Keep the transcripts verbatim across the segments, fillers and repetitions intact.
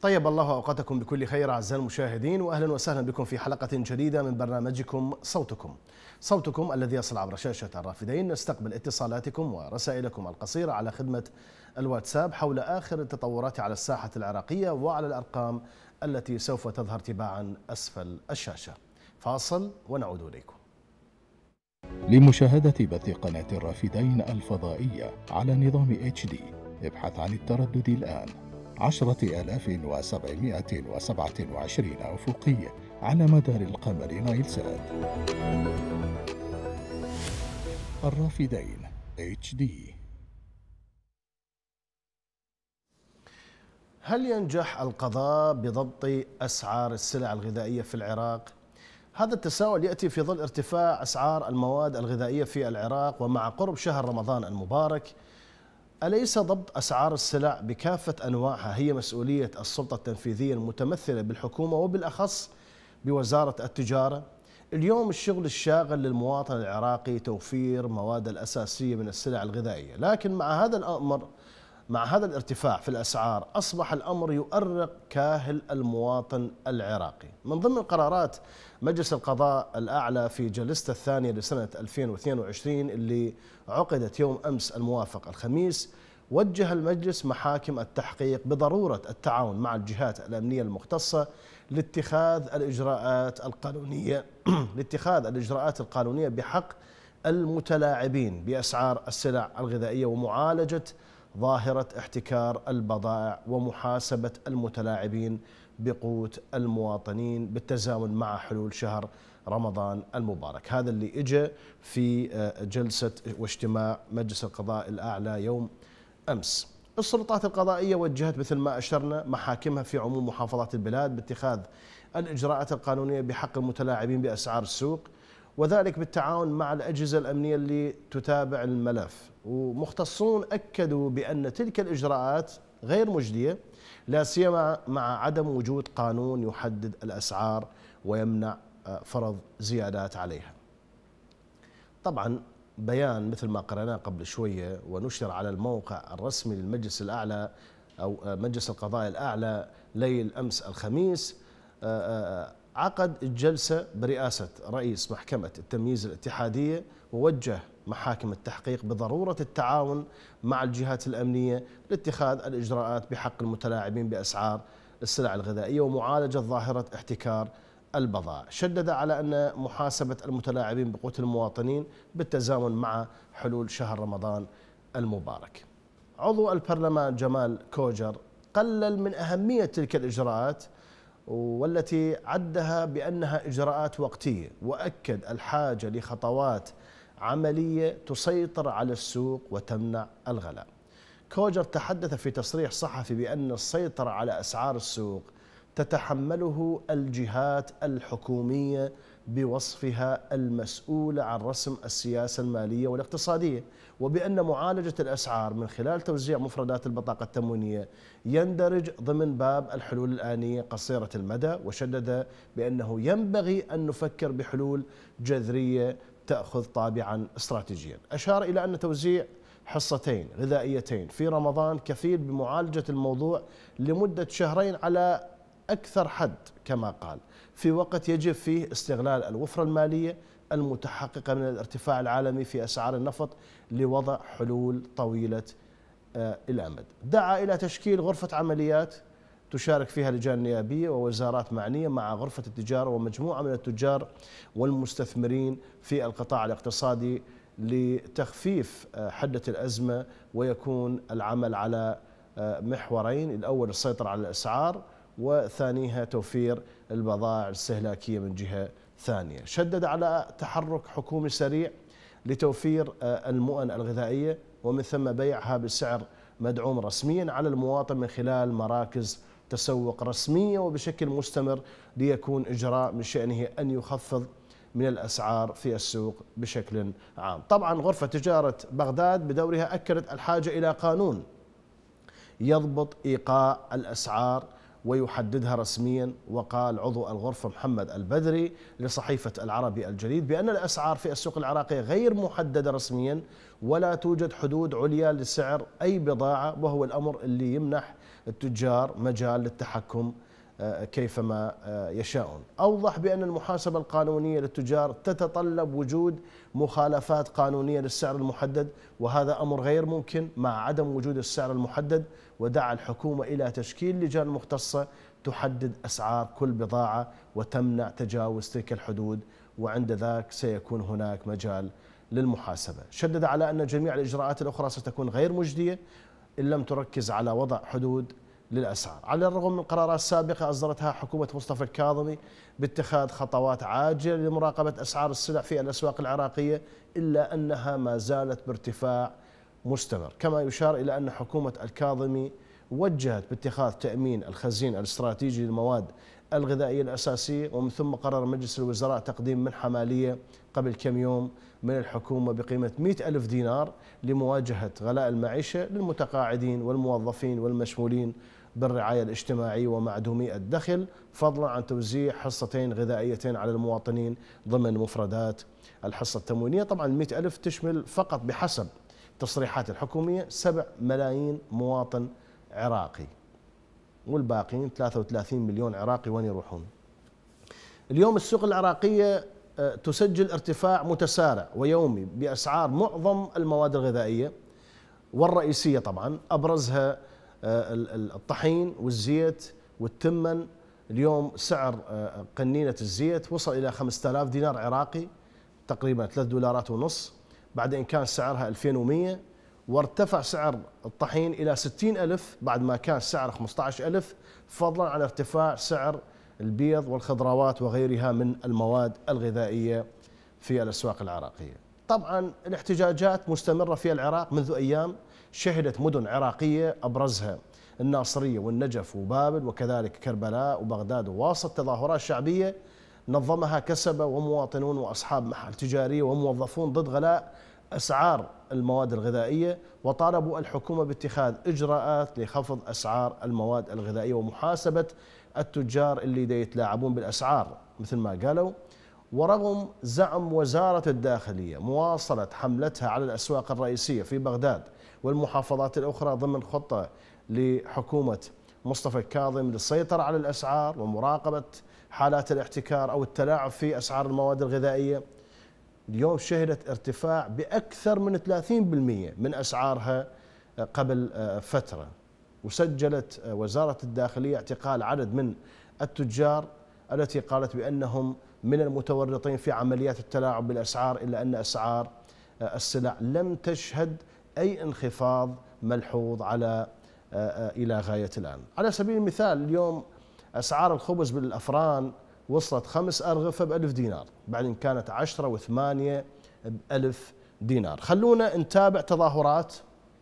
طيب الله أوقاتكم بكل خير أعزائي المشاهدين، وأهلا وسهلا بكم في حلقة جديدة من برنامجكم صوتكم صوتكم الذي يصل عبر شاشة الرافدين. نستقبل اتصالاتكم ورسائلكم القصيرة على خدمة الواتساب حول آخر التطورات على الساحة العراقية وعلى الأرقام التي سوف تظهر تباعا أسفل الشاشة. فاصل ونعود إليكم. لمشاهدة بث قناة الرافدين الفضائية على نظام اتش دي ابحث عن التردد الآن عشرة آلاف وسبعمائة وسبعة وعشرين أفقية على مدار القمر نايلسات. الرافدين اتش دي. هل ينجح القضاء بضبط أسعار السلع الغذائية في العراق؟ هذا التساؤل يأتي في ظل ارتفاع أسعار المواد الغذائية في العراق ومع قرب شهر رمضان المبارك. أليس ضبط أسعار السلع بكافة أنواعها هي مسؤولية السلطة التنفيذية المتمثلة بالحكومة وبالأخص بوزارة التجارة؟ اليوم الشغل الشاغل للمواطن العراقي توفير مواد الأساسية من السلع الغذائية، لكن مع هذا الأمر مع هذا الارتفاع في الأسعار أصبح الأمر يؤرق كاهل المواطن العراقي. من ضمن قرارات مجلس القضاء الأعلى في جلسته الثانية لسنة ألفين واثنين وعشرين اللي عقدت يوم أمس الموافق الخميس، وجه المجلس محاكم التحقيق بضرورة التعاون مع الجهات الأمنية المختصة لاتخاذ الإجراءات القانونية لاتخاذ الإجراءات القانونية بحق المتلاعبين بأسعار السلع الغذائية ومعالجة ظاهرة احتكار البضائع ومحاسبة المتلاعبين بقوت المواطنين بالتزامن مع حلول شهر رمضان المبارك. هذا اللي اجى في جلسة واجتماع مجلس القضاء الأعلى يوم أمس. السلطات القضائية وجهت مثل ما أشرنا محاكمها في عموم محافظات البلاد باتخاذ الإجراءات القانونية بحق المتلاعبين بأسعار السوق، وذلك بالتعاون مع الأجهزة الأمنية اللي تتابع الملف. ومختصون أكدوا بأن تلك الإجراءات غير مجدية، لا سيما مع عدم وجود قانون يحدد الأسعار ويمنع فرض زيادات عليها. طبعا بيان مثل ما قرأناه قبل شوية ونشر على الموقع الرسمي للمجلس الأعلى أو مجلس القضاء الأعلى ليل أمس الخميس، عقد الجلسة برئاسة رئيس محكمة التمييز الاتحادية، ووجه محاكم التحقيق بضرورة التعاون مع الجهات الأمنية لاتخاذ الإجراءات بحق المتلاعبين بأسعار السلع الغذائية ومعالجة ظاهرة احتكار البضائع. شدد على أن محاسبة المتلاعبين بقوت المواطنين بالتزامن مع حلول شهر رمضان المبارك. عضو البرلمان جمال كوجر قلل من أهمية تلك الإجراءات والتي عدها بأنها إجراءات وقتية، وأكد الحاجة لخطوات عملية تسيطر على السوق وتمنع الغلاء. كوجر تحدث في تصريح صحفي بأن السيطرة على أسعار السوق تتحمله الجهات الحكومية بوصفها المسؤولة عن رسم السياسة المالية والاقتصادية، وبأن معالجة الأسعار من خلال توزيع مفردات البطاقة التموينية يندرج ضمن باب الحلول الآنية قصيرة المدى. وشدد بأنه ينبغي أن نفكر بحلول جذرية تأخذ طابعا استراتيجيا. أشار إلى أن توزيع حصتين غذائيتين في رمضان كفيل بمعالجة الموضوع لمدة شهرين على أكثر حد كما قال، في وقت يجب فيه استغلال الوفرة المالية المتحققة من الارتفاع العالمي في أسعار النفط لوضع حلول طويلة الأمد. دعا إلى تشكيل غرفة عمليات تشارك فيها لجان نيابية ووزارات معنية مع غرفة التجارة ومجموعة من التجار والمستثمرين في القطاع الاقتصادي لتخفيف حدة الأزمة، ويكون العمل على محورين: الأول السيطرة على الأسعار، وثانيها توفير البضائع الاستهلاكية من جهة ثانية. شدد على تحرك حكومي سريع لتوفير المؤن الغذائية ومن ثم بيعها بسعر مدعوم رسميا على المواطن من خلال مراكز تسوق رسمية وبشكل مستمر، ليكون إجراء من شأنه أن يخفض من الأسعار في السوق بشكل عام. طبعا غرفة تجارة بغداد بدورها أكدت الحاجة إلى قانون يضبط إيقاع الأسعار ويحددها رسميا. وقال عضو الغرفة محمد البدري لصحيفة العربي الجديد بأن الأسعار في السوق العراقية غير محددة رسميا، ولا توجد حدود عليا لسعر أي بضاعة، وهو الأمر اللي يمنح التجار مجال للتحكم كيفما يشاءون. أوضح بأن المحاسبة القانونية للتجار تتطلب وجود مخالفات قانونية للسعر المحدد، وهذا أمر غير ممكن مع عدم وجود السعر المحدد، ودعا الحكومة إلى تشكيل لجان مختصة تحدد أسعار كل بضاعة وتمنع تجاوز تلك الحدود، وعند ذاك سيكون هناك مجال للمحاسبة. شدد على أن جميع الإجراءات الأخرى ستكون غير مجدية إن لم تركز على وضع حدود للأسعار. على الرغم من قرارات سابقة أصدرتها حكومة مصطفى الكاظمي باتخاذ خطوات عاجلة لمراقبة أسعار السلع في الأسواق العراقية، إلا أنها ما زالت بارتفاع مستمر. كما يشار إلى أن حكومة الكاظمي وجهت باتخاذ تأمين الخزين الاستراتيجي للمواد الغذائية الأساسية، ومن ثم قرر مجلس الوزراء تقديم منحة مالية قبل كم يوم من الحكومة بقيمة مئة ألف دينار لمواجهة غلاء المعيشة للمتقاعدين والموظفين والمشمولين بالرعاية الاجتماعية ومعدومي الدخل، فضلا عن توزيع حصتين غذائيتين على المواطنين ضمن مفردات الحصة التموينية. طبعا المئة ألف تشمل فقط بحسب تصريحات الحكومية سبع ملايين مواطن عراقي، والباقين ثلاثة وثلاثين مليون عراقي وين يروحون؟ اليوم السوق العراقية تسجل ارتفاع متسارع ويومي بأسعار معظم المواد الغذائية والرئيسية، طبعا أبرزها الطحين والزيت والتمن. اليوم سعر قنينة الزيت وصل إلى خمسة آلاف دينار عراقي، تقريبا ثلاث دولارات ونص، بعد إن كان سعرها ألفين ومئة، وارتفع سعر الطحين إلى ستين ألف بعد ما كان سعر خمسة عشر ألف، فضلا عن ارتفاع سعر البيض والخضروات وغيرها من المواد الغذائية في الأسواق العراقية. طبعا الاحتجاجات مستمرة في العراق منذ أيام، شهدت مدن عراقية أبرزها الناصرية والنجف وبابل وكذلك كربلاء وبغداد وواسط تظاهرات شعبية نظمها كسبة ومواطنون وأصحاب محال تجارية وموظفون ضد غلاء أسعار المواد الغذائية، وطالبوا الحكومة باتخاذ إجراءات لخفض أسعار المواد الغذائية ومحاسبة التجار اللي دا يتلاعبون بالأسعار مثل ما قالوا. ورغم زعم وزارة الداخلية مواصلة حملتها على الأسواق الرئيسية في بغداد والمحافظات الأخرى ضمن خطة لحكومة مصطفى الكاظم للسيطرة على الأسعار ومراقبة حالات الاحتكار أو التلاعب في أسعار المواد الغذائية، اليوم شهدت ارتفاع بأكثر من ثلاثين بالمئة من أسعارها قبل فترة. وسجلت وزارة الداخلية اعتقال عدد من التجار التي قالت بأنهم من المتورطين في عمليات التلاعب بالأسعار، إلا أن أسعار السلع لم تشهد أي انخفاض ملحوظ على إلى غاية الآن. على سبيل المثال اليوم أسعار الخبز بالأفران وصلت خمس أرغفة بألف دينار بعد إن كانت عشرة وثمانية بألف دينار. خلونا نتابع تظاهرات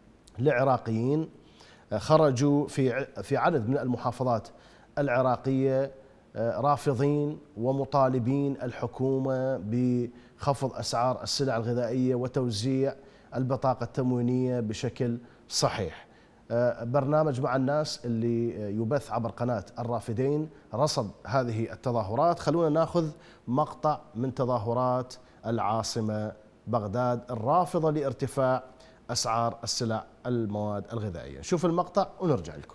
لعراقيين خرجوا في في عدد من المحافظات العراقية رافضين ومطالبين الحكومة بخفض أسعار السلع الغذائية وتوزيع البطاقة التموينية بشكل صحيح. برنامج مع الناس اللي يبث عبر قناة الرافدين رصد هذه التظاهرات. خلونا ناخذ مقطع من تظاهرات العاصمة بغداد الرافضة لارتفاع أسعار السلع المواد الغذائية. شوف المقطع ونرجع لكم.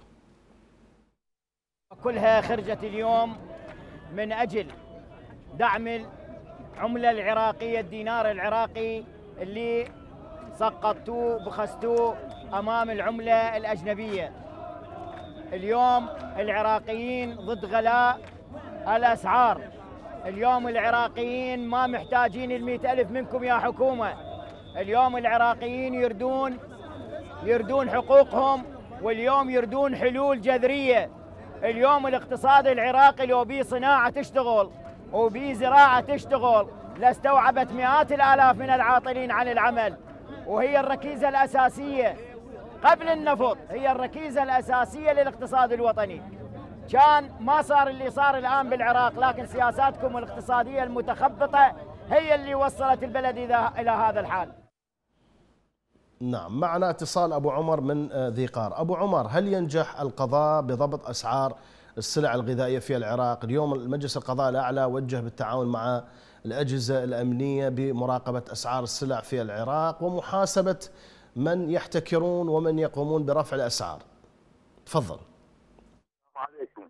كلها خرجت اليوم من أجل دعم العملة العراقية، الدينار العراقي اللي سقطتوه بخستوه أمام العملة الأجنبية. اليوم العراقيين ضد غلاء الأسعار، اليوم العراقيين ما محتاجين المئة ألف منكم يا حكومة، اليوم العراقيين يردون يردون حقوقهم، واليوم يردون حلول جذرية. اليوم الاقتصاد العراقي لو بيه صناعة تشتغل وبيه زراعة تشتغل لاستوعبت مئات الآلاف من العاطلين عن العمل، وهي الركيزة الأساسية قبل النفط، هي الركيزة الأساسية للاقتصاد الوطني. كان ما صار اللي صار الآن بالعراق، لكن سياساتكم الاقتصادية المتخبطة هي اللي وصلت البلد إلى هذا الحال. نعم، معنا اتصال أبو عمر من ذي قار. أبو عمر، هل ينجح القضاء بضبط أسعار السلع الغذائية في العراق. اليوم المجلس القضاء الأعلى وجه بالتعاون مع الأجهزة الأمنية بمراقبة أسعار السلع في العراق ومحاسبة من يحتكرون ومن يقومون برفع الأسعار. تفضل. السلام عليكم.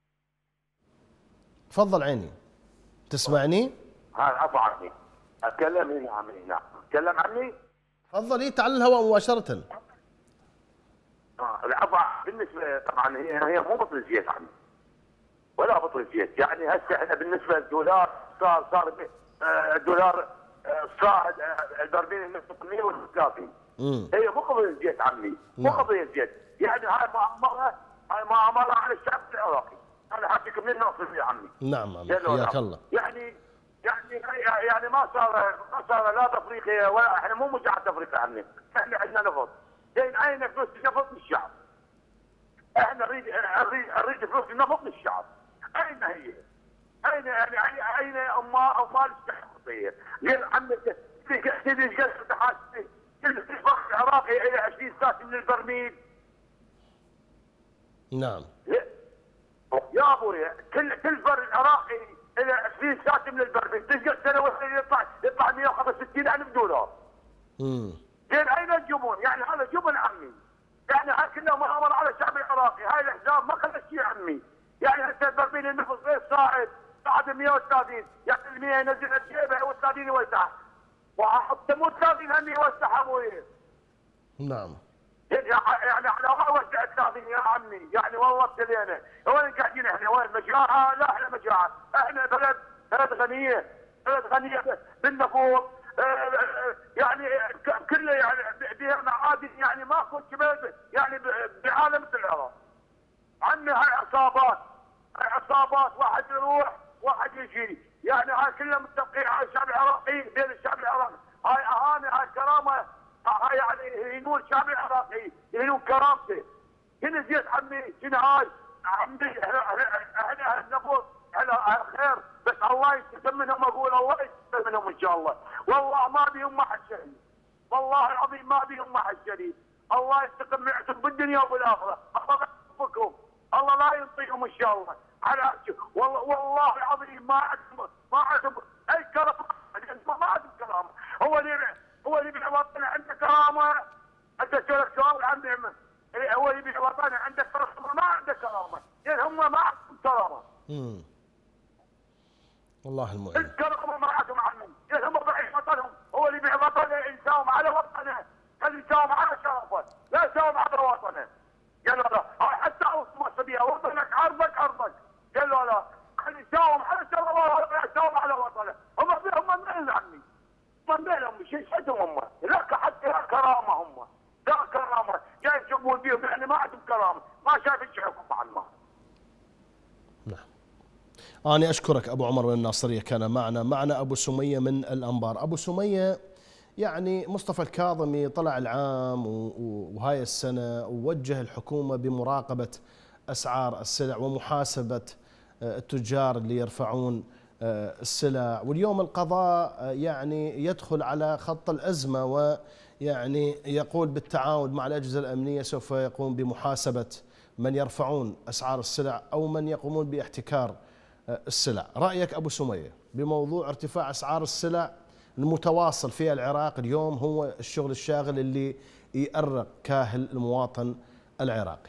تفضل عيني. تسمعني؟ هذا عفو عني. اتكلم هنا عمي. نعم. اتكلم عني؟ تفضل. تعال الهواء مباشرة. اه العفو. بالنسبه طبعا هي هي مو بطل زيت عمي. ولا بطل زيت، يعني هسه احنا بالنسبه للدولار صار صار الدولار صاعد البرميل من ستمئة وثلاثين. هي مو قضيه زيت عمي، مو قضيه زيت، يعني هاي مؤامره، هاي مؤامره على الشعب العراقي. انا حاكيك من الناصر يا عمي. نعم عمي حياك الله. يعني يعني يعني ما صار ما صار لا تفريقيا ولا احنا مو مجاعة تفريقيا عمي، احنا عندنا نفط. زين اين فلوس النفط للشعب؟ احنا نريد نريد نريد فلوس النفط للشعب. اين هي؟ اين يعني اين امال امال الشعب؟ غير عمي تدري ايش قد تحاسب كل الفرق العراقي الى عشرين ساعه من البرميل. نعم. يا ابوي كل كل فرد عراقي الى عشرين ساعه من البرميل، تلقى السنه يطلع يطلع مئة وخمسة وستين ألف دولار. امم. زين اين الجبن؟ يعني هذا جبن عمي. يعني هاي كلها مؤامره على الشعب العراقي، هاي الاحزاب ما خلت شيء عمي. يعني هسه البرميل النفط غير صاعد، صاعد مئة وثلاثين، يعني ال مئة ينزل جيبه وثلاثين يوسعها. وحتى مو ثلاثين هم يوسعها ابوي. نعم. يعني على ما وسع ثلاثين يا عمي، يعني والله ابتلينا. وين قاعدين احنا؟ وين مجاعه؟ لا احنا مجاعه، احنا بلد بلد غنيه، بلد غنيه بالنفوط، يعني كله يعني بها معادن، يعني ماكو بلد يعني بعالم مثل العراق. عمي هاي عصابات، هاي عصابات، واحد يروح واحد يجي، يعني هاي كلها متفقين على الشعب العراقي بين الشعب العراقي، هاي اهانه، هاي كرامه، هاي يعني يهينون الشعب العراقي، يهينون كرامته. هنا زيت عمي، هنا هاي عمي احنا احنا النفوس احنا خير، بس الله يستفهم منهم، اقول الله يستفهم منهم ان شاء الله. والله ما بيهم ما حد شهيد، والله العظيم ما بيهم ما حد شهيد. الله يستقم معكم بالدنيا وبالاخره، الله يوفقكم، الله لا ينطيهم ان شاء الله. على والله والله العظيم ما عندهم ما عندهم اي كرامه، ما عندهم كرامه. هو اللي هو اللي بيعطينا عنده كرامه. انت سالك سؤال عن نعمه، هو اللي بيعطينا عنده كرامه، ما عنده كرامه، يعني هم ما عندهم كرامه. امم. والله المعين. الكرامه ما عندهم عنهم، يعني هم ضعيف وطنهم، هو اللي بيعطينا يساوم على وطنه، خلي يساوم على شرفه، لا يساوم على وطنه. قال لا حتى اوصل بها وطنك عرضك عرضك، قال له لا خلي يساوم على شرفه، يساوم على وطنه. هم هم من عمي، هم بينهم شيء شدهم هم، لا حتى لا كرامه، هم لا كرامه، جاي يشوفون بيهم يعني ما عندهم كرامه، ما شايف ايش حكم عن ما. نعم. أنا أشكرك أبو عمر من الناصرية، كان معنا معنا أبو سمية من الأنبار. أبو سمية، يعني مصطفى الكاظمي طلع العام وهاي السنة ووجه الحكومة بمراقبة أسعار السلع ومحاسبة التجار اللي يرفعون السلع، واليوم القضاء يعني يدخل على خط الأزمة ويعني يقول بالتعاون مع الأجهزة الأمنية سوف يقوم بمحاسبة من يرفعون أسعار السلع أو من يقومون باحتكار السلع. رأيك أبو سمية بموضوع ارتفاع أسعار السلع المتواصل في العراق اليوم، هو الشغل الشاغل اللي يأرق كاهل المواطن العراقي؟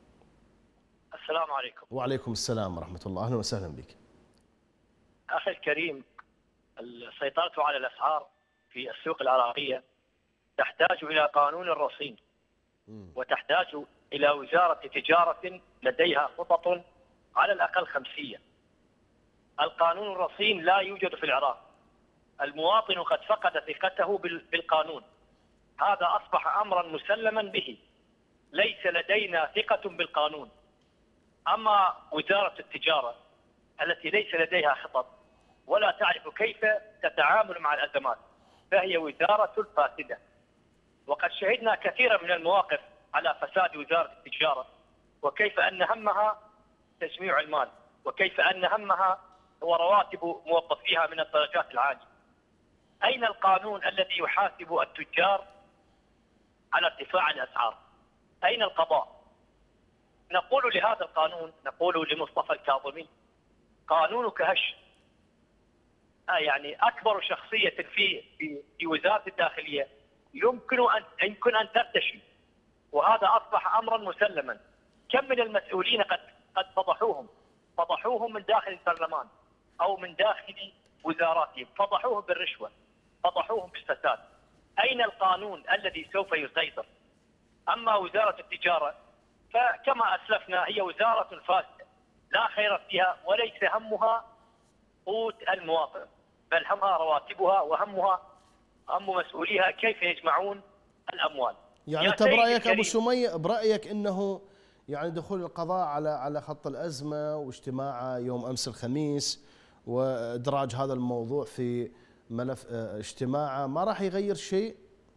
السلام عليكم. وعليكم السلام ورحمة الله، أهلا وسهلا بك. أخي الكريم، السيطرة على الأسعار في السوق العراقية تحتاج إلى قانون رصين، وتحتاج إلى وزارة تجارة لديها خطط على الأقل خمسية. القانون الرصين لا يوجد في العراق، المواطن قد فقد ثقته بالقانون، هذا أصبح أمرا مسلما به، ليس لدينا ثقة بالقانون. أما وزارة التجارة التي ليس لديها خطط ولا تعرف كيف تتعامل مع الأزمات فهي وزارة فاسدة، وقد شهدنا كثيرا من المواقف على فساد وزارة التجارة، وكيف أن همها تجميع المال، وكيف أن همها هو رواتب موظفيها من الدرجات العالية. أين القانون الذي يحاسب التجار على ارتفاع الأسعار؟ أين القضاء؟ نقول لهذا القانون، نقول لمصطفى الكاظمي: قانونك هش. آه يعني اكبر شخصيه في في في وزاره الداخليه يمكن ان يمكن ان ترتشي، وهذا اصبح امرا مسلما. كم من المسؤولين قد قد فضحوهم، فضحوهم من داخل البرلمان او من داخل وزاراتهم، فضحوهم بالرشوه، فضحوهم بالفساد. اين القانون الذي سوف يسيطر؟ اما وزاره التجاره فكما اسلفنا هي وزاره فاسده لا خير فيها، وليس همها قوت المواطن، بل همها رواتبها، وهمها هم مسؤوليها كيف يجمعون الاموال. يعني انت برايك ابو سميه، برايك انه يعني دخول القضاء على على خط الازمه واجتماعه يوم امس الخميس وادراج هذا الموضوع في ملف اجتماعه ما راح يغير شيء؟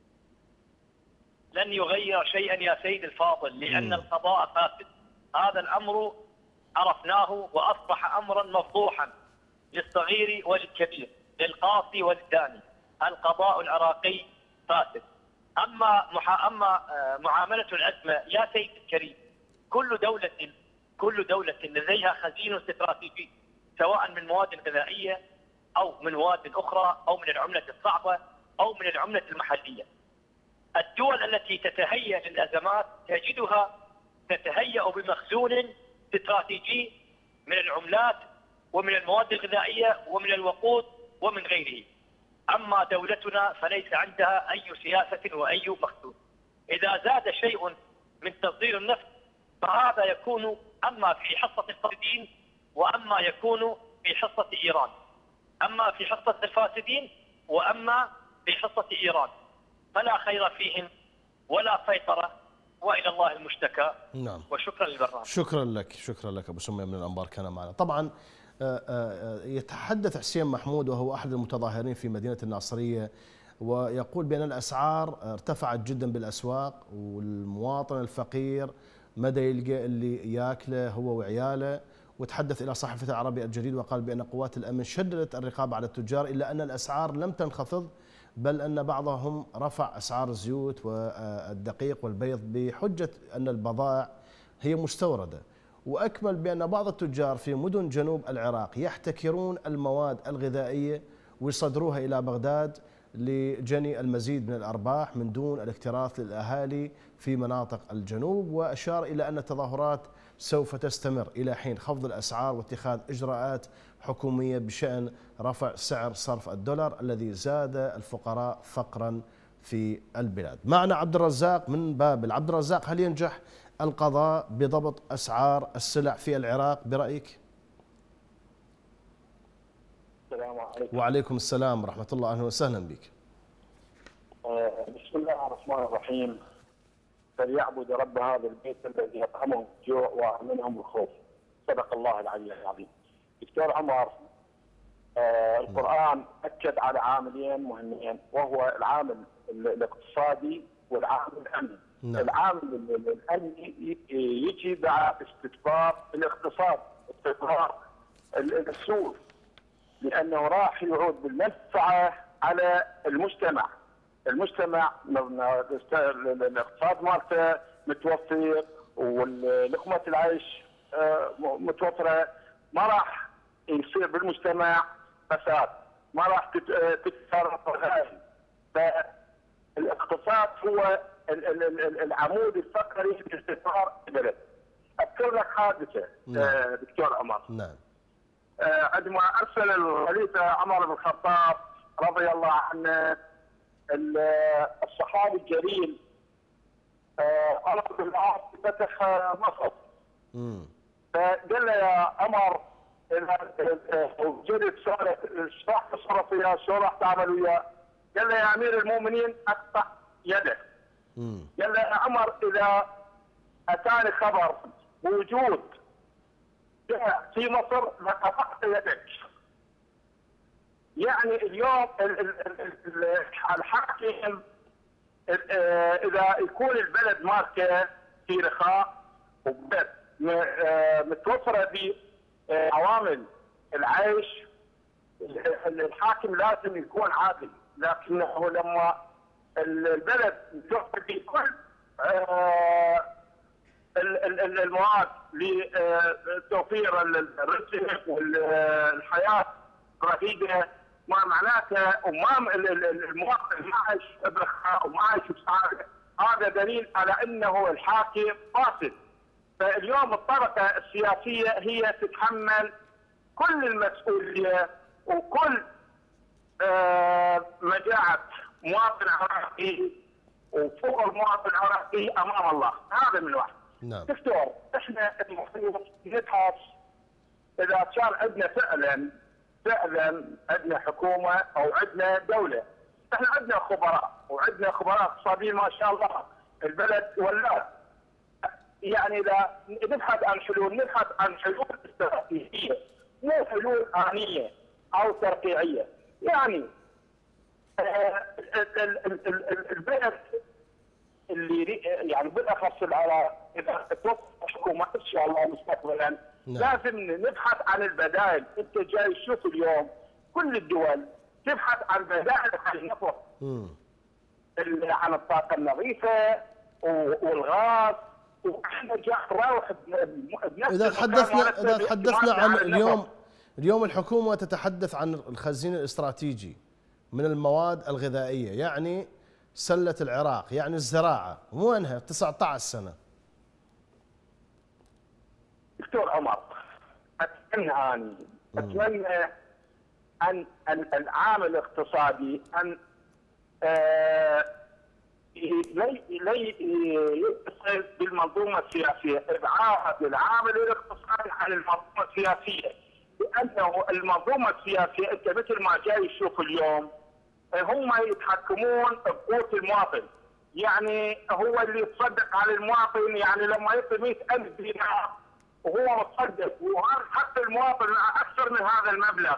لن يغير شيئا يا سيد الفاضل، لان م. القضاء فاسد. هذا الامر عرفناه واصبح امرا مفضوحا للصغير وللكبير، للقاصي وللداني. القضاء العراقي فاسد. اما محا... اما معامله الازمه يا سيد الكريم، كل دوله كل دوله لديها خزين استراتيجي، سواء من مواد غذائيه او من مواد اخرى او من العمله الصعبه او من العمله المحليه. الدول التي تتهيأ للازمات تجدها تتهيأ بمخزون استراتيجي من العملات ومن المواد الغذائيه ومن الوقود ومن غيره. اما دولتنا فليس عندها اي سياسه واي مخزون. اذا زاد شيء من تصدير النفط فهذا يكون اما في حصه الفاسدين واما يكون في حصه ايران، اما في حصه الفاسدين واما في حصه ايران، فلا خير فيهم ولا سيطره، والى الله المشتكى. نعم. وشكرا للبرنامج. شكرا لك، شكرا لك ابو سميه من الانبار كان معنا. طبعا يتحدث حسين محمود وهو احد المتظاهرين في مدينه الناصريه ويقول بان الاسعار ارتفعت جدا بالاسواق، والمواطن الفقير مدى يلقى اللي ياكله هو وعياله. وتحدث الى صحيفه العربي الجديد وقال بان قوات الامن شددت الرقابه على التجار، الا ان الاسعار لم تنخفض، بل ان بعضهم رفع اسعار الزيوت والدقيق والبيض بحجه ان البضائع هي مستورده. واكمل بان بعض التجار في مدن جنوب العراق يحتكرون المواد الغذائيه ويصدروها الى بغداد لجني المزيد من الارباح من دون الاكتراث للاهالي في مناطق الجنوب. واشار الى ان التظاهرات سوف تستمر الى حين خفض الاسعار واتخاذ اجراءات حكوميه بشان رفع سعر صرف الدولار الذي زاد الفقراء فقرا في البلاد. معنا عبد الرزاق من بابل. عبد الرزاق، هل ينجح القضاء بضبط اسعار السلع في العراق برايك؟ السلام عليكم. وعليكم السلام ورحمه الله، اهلا وسهلا بك. بسم الله الرحمن الرحيم. فليعبد رب هذا البيت الذي اطعمهم الجوع وامنهم الخوف. صدق الله العلي العظيم. دكتور عمر، آه القرآن أكد على عاملين مهمين، وهو العامل الاقتصادي والعامل الأمني. نعم. العامل الأمني يجي بعد استثمار الاقتصاد، استثمار السوق، لأنه راح يعود بالمنفعة على المجتمع. المجتمع الاقتصاد مالته متوفر ولقمة العيش متوفرة، ما راح يصير بالمجتمع فساد، ما راح تتسرب رغائب. فالاقتصاد هو العمود الفقري لاستثمار البلد. اذكر لك حادثه. نعم. دكتور عمر. نعم. عندما ارسل الخليفه عمر بن الخطاب رضي الله عنه الصحابي الجليل عمر بن العاص فتح مصر. امم فقال له يا عمر اذا وجدت صارت ايش راح تصرف وياه؟ شو راح تعمل وياه؟ قال له يا امير المؤمنين اقطع يده. امم قال له يا عمر اذا اتاني خبر بوجود في مصر لقطعت يدك. يعني اليوم الحاكم اذا يكون البلد مالته في رخاء وبلد متوفره بعوامل العيش، الحاكم لازم يكون عادل. لكنه لما البلد متوفر بكل المواد لتوفير الرزق والحياه رغيده، ما معناته وما المواطن ما عايش برخاء وما عايش بسعاده، هذا دليل على انه الحاكم فاسد. فاليوم الطبقه السياسيه هي تتحمل كل المسؤوليه وكل آه مجاعه مواطن عراقي وفوق المواطن العراقي امام الله، هذا من واحد. نعم. دكتور احنا المفروض نبحث اذا كان عندنا فعلا فعلا عندنا حكومه او عندنا دوله. احنا عندنا خبراء وعندنا خبراء اقتصاديين ما شاء الله، البلد ولا يعني اذا نبحث عن حلول نبحث عن حلول استراتيجيه مو حلول انيه او ترقيعيه. يعني البلد اللي يعني بالاخص العراق اذا توفق حكومه ان شاء الله مستقبلا لازم نبحث عن البدائل. انت جاي تشوف اليوم كل الدول تبحث عن بدائل عن النفط، عن الطاقه النظيفه والغاز، واحنا جاي نروح بنفس اذا تحدثنا اذا تحدثنا عن اليوم اليوم الحكومه تتحدث عن الخزين الاستراتيجي من المواد الغذائيه، يعني سله العراق، يعني الزراعه، وينها تسعة عشر سنه؟ دكتور عمر اتمنى اني اتمنى ان العامل الاقتصادي ان آه لي يتصل بالمنظومه السياسيه، ابعاد العامل الاقتصادي عن المنظومه السياسيه، لانه المنظومه السياسيه انت مثل ما جاي تشوف اليوم هم يتحكمون بقوت المواطن، يعني هو اللي يتصدق على المواطن، يعني لما يعطي مئة ألف دينار وهو متصدق وهذا حق المواطن اكثر من هذا المبلغ.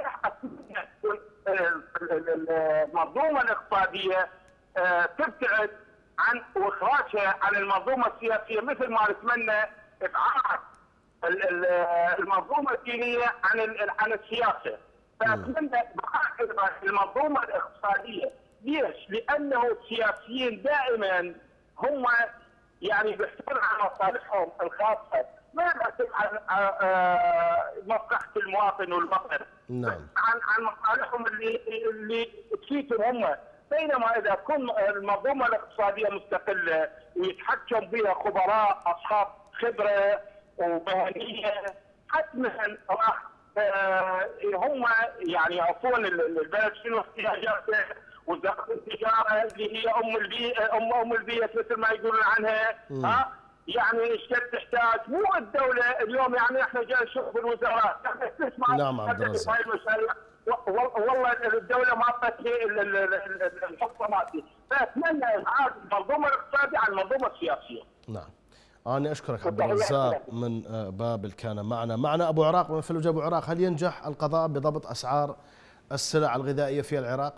المنظومه الاقتصاديه تبتعد عن واخراجها عن المنظومه السياسيه، مثل ما نتمنى ابعاد المنظومه الدينيه عن عن السياسه. فاتمنى ابعاد المنظومه الاقتصاديه. ليش؟ لانه السياسيين دائما هم يعني بيحثون على مصالحهم الخاصه، ما يبحثون عن مصلحه المواطن والوطن. نعم. عن عن مصالحهم اللي اللي تفيدهم هم. بينما اذا تكون المنظومه الاقتصاديه مستقله ويتحكم بها خبراء اصحاب خبره ومهنيه، حتما راح هم يعني يعرفون البلد شنو احتياجاته، وزاره التجاره اللي هي ام البيئه ام ام البيئه مثل ما يقولون عنها، ها يعني ايش تحتاج، مو الدوله اليوم. يعني احنا جاي نشوف الوزارات احنا تسمع نعم عبد الرزاق هاي المشاريع والله الدوله ما اعطت لي الحصه مالتي. فاتمنى ابعاد المنظومه الاقتصاديه عن المنظومه السياسيه. نعم. أنا أشكرك عبد الرزاق من بابل كان معنا. معنا أبو عراق من فلوجة. أبو عراق، هل ينجح القضاء بضبط أسعار السلع الغذائية في العراق؟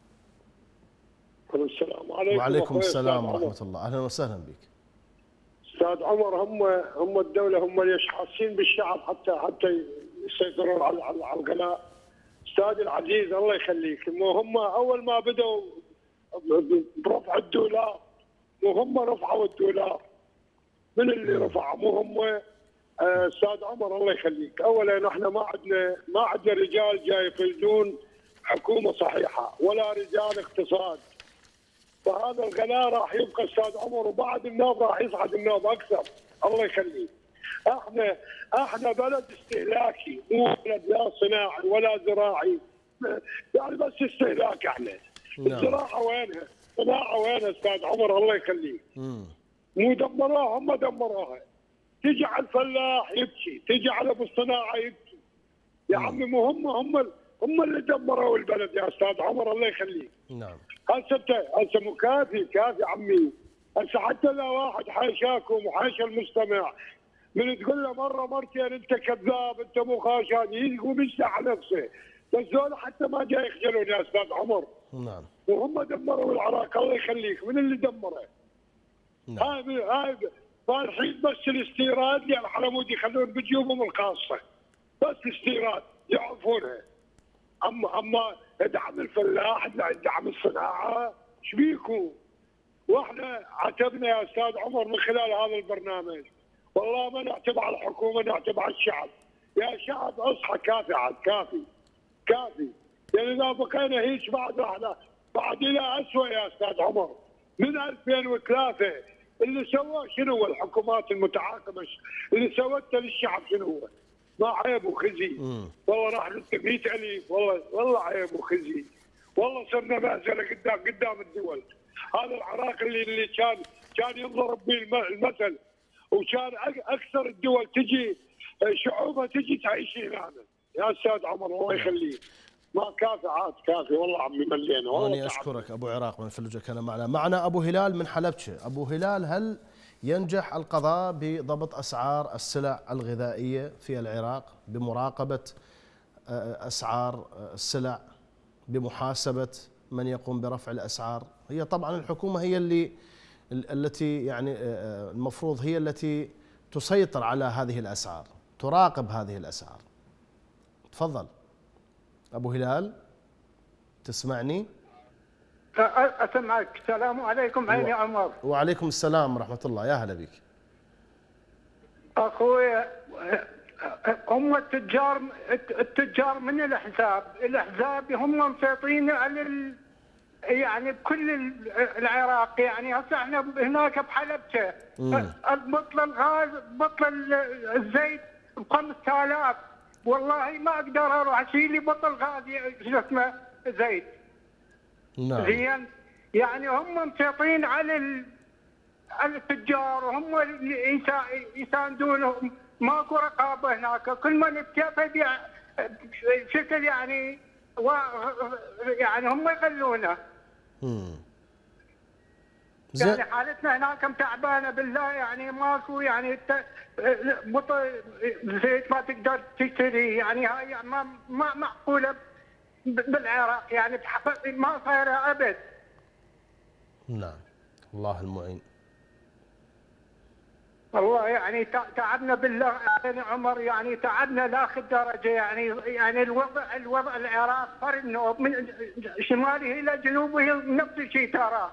السلام عليكم. وعليكم السلام ورحمة الله، أهلا وسهلا بك. أستاذ عمر، هم هم الدولة هم اللي حاسين بالشعب حتى حتى يسيطرون على على الغلاء. أستاذ العزيز الله يخليك، هم أول ما بدأوا برفع الدولار وهم رفعوا الدولار. من اللي رفع؟ مو هم. استاذ عمر الله يخليك، اولا احنا ما عندنا ما عندنا رجال جاي يقيدون حكومه صحيحه ولا رجال اقتصاد. فهذا الغلاء راح يبقى استاذ عمر، وبعد النوب راح يصعد النوب اكثر. الله يخليك. احنا احنا بلد استهلاكي، مو بلد لا صناعي ولا زراعي، يعني بس استهلاك. احنا الزراعه وينها؟ الصناعه وينها استاذ عمر الله يخليك؟ مو دمروها، هم دمروها. تجي على الفلاح يبكي، تجي على ابو الصناعه يبكي. يا عمي مو هم هم هم اللي دمروا البلد يا استاذ عمر الله يخليك. نعم. هسه انت هسه مو كافي كافي عمي. هسه حتى لو واحد حاشاكم وحاشا المستمع من تقول له مره مرتين انت كذاب انت مو خاشان يقوم يشتع على نفسه. بس ذول حتى ما جاي يخجلون يا استاذ عمر. نعم. وهم دمروا العراق الله يخليك. من اللي دمره؟ نعم. هاي هاي فالحين بس الاستيراد يعني على مود يخلون بجيوبهم الخاصه. بس الاستيراد يعرفونها. اما اما ادعم الفلاح، ادعم الصناعه، ايش بيكم؟ واحنا عتبنا يا استاذ عمر من خلال هذا البرنامج، والله ما نعتب على الحكومه، نعتب على الشعب. يا شعب اصحى، كافي عاد، كافي كافي. يعني اذا بقينا هيك بعد احنا بعد الى اسوء يا استاذ عمر. من ألفين وثلاثة اللي سواه شنو هو؟ الحكومات المتعاقبه اللي سوته للشعب شنو هو؟ ما عيب وخزي. والله راح نكتب مئة ألف، والله والله عيب وخزي. والله صرنا مهزله قدام قدام الدول. هذا العراق اللي اللي كان كان ينضرب به المثل، وكان اكثر الدول تجي شعوبها تجي تعيش هنا. يا استاذ عمر الله يخليك، ما كافي عاد، كافي والله عمي ملينا. والله أنا أشكرك أبو عراق من فلوجة كان معنا. معنا أبو هلال من حلبشة. أبو هلال، هل ينجح القضاء بضبط أسعار السلع الغذائية في العراق بمراقبة أسعار السلع، بمحاسبة من يقوم برفع الأسعار؟ هي طبعا الحكومة هي اللي التي يعني المفروض هي التي تسيطر على هذه الأسعار، تراقب هذه الأسعار. تفضل أبو هلال، تسمعني؟ أسمعك. السلام عليكم عيني عمر. وعليكم السلام ورحمة الله، يا هلا بك. أخوي، هم التجار التجار من الأحزاب، الأحزاب هم مسيطرين على ال... يعني بكل العراق. يعني هسه احنا هناك بحلبشة بطل الغاز، بطل الزيت ب خمسة آلاف، والله ما اقدر اروح اشيل لي بطل غاز شو اسمه زيت. نعم. زين، يعني هم مسيطرين على ال... على التجار، وهم اللي يساندونهم. ماكو رقابه هناك، كل من بكيفه يبيع بشكل يعني و... يعني هم يغلونه. امم يعني حالتنا هناك تعبانه بالله، يعني ماكو يعني بطل زيت ما تقدر تشتري. يعني هاي ما ما معقوله بالعراق، يعني ما صايره ابد. نعم، الله المعين. والله يعني تعبنا بالله يعني عمر، يعني تعبنا لاخر درجه. يعني يعني الوضع الوضع العراق صار انه من شماله الى جنوبه نفس الشيء ترى.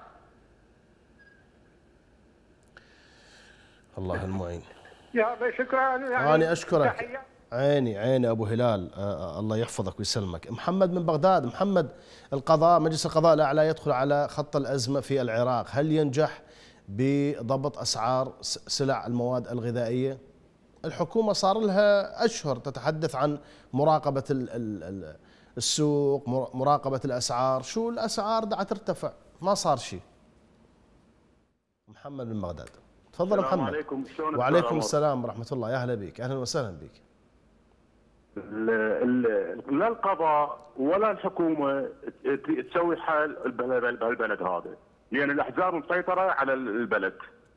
الله المعين. يا شكرا. يعني أنا أشكرك. تحية. عيني عيني أبو هلال، آه الله يحفظك ويسلمك. محمد من بغداد. محمد، القضاء مجلس القضاء الأعلى يدخل على خط الأزمة في العراق، هل ينجح بضبط أسعار سلع المواد الغذائية؟ الحكومة صار لها أشهر تتحدث عن مراقبة السوق، مراقبة الأسعار. شو الأسعار دا ترتفع، ما صار شيء. محمد من بغداد، تفضل محمد. عليكم. وعليكم السلام ورحمة الله، يا أهلا بك، أهلا وسهلا بك. لا القضاء ولا الحكومة تسوي حل البلد هذا، لأن الأحزاب مسيطرة على البلد.